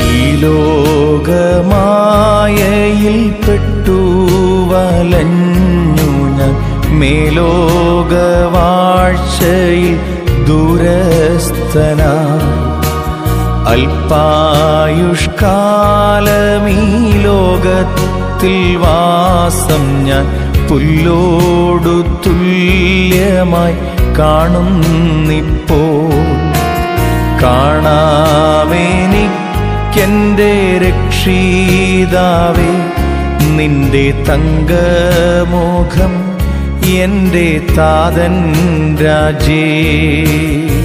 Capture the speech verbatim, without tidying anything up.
ഈ ലോകമായയിൽ പെട്ടു വലഞ്ഞു ഞാൻ, മേലോകവാഴ്ചയിൽ ദൂരസ്ഥനായി. അല്പായുഷ്കാലമീ ലോകത്തിൽ വാസം ഞാൻ പുല്ലോടു തുല്യമായി കാണുന്നിപ്പോൾ. കാണാമെനിക്കെൻ്റെ രക്ഷിതാവേ നിന്റെ തങ്കമുഖം, എൻ്റെ താതൻ രാജേ.